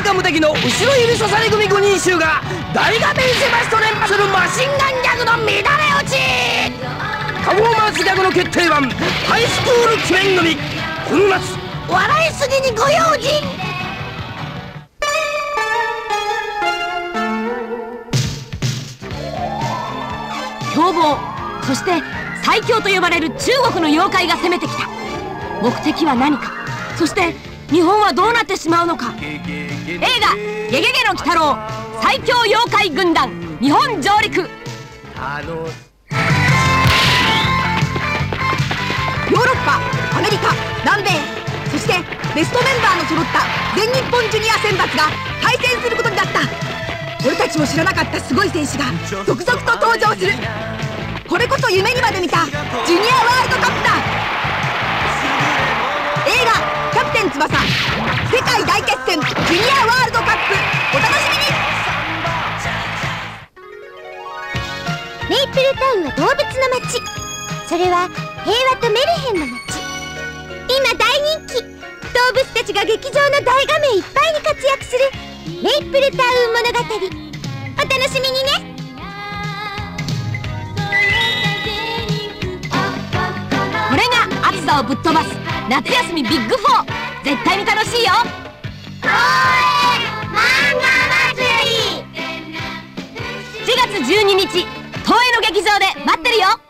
か無敵の後ろ指刺され組5人衆が大画面セバスと連発するマシンガンギャグの乱れ落ち。パフォーマンスギャグの決定版ハイスクール鬼面組、この夏笑いすぎにご用心。 凶暴、そして最強と呼ばれる中国の妖怪が攻めてきた。目的は何か、そして日本はどうなってしまうのか。映画「ゲゲゲの鬼太郎」最強妖怪軍団日本上陸。ヨーロッパ、アメリカ、南米、そしてベストメンバーの揃った全日本ジュニア選抜が対戦することになった。俺たちも知らなかったすごい選手が続々と登場する。これこそ夢にまで見たジュニアワールドカップだ。映画「キャプテン翼世界大決戦ジュニアワールドカップ」お楽しみに。メイプルタウンは動物の街。それは平和とメルヘンの街。今大人気、動物たちが劇場の大画面いっぱいに活躍するメイプルタウン物語、お楽しみにね。 これが暑さをぶっ飛ばす夏休みビッグ4、絶対に楽しいよ。 東映漫画祭り、 7月12日東映の劇場で待ってるよ。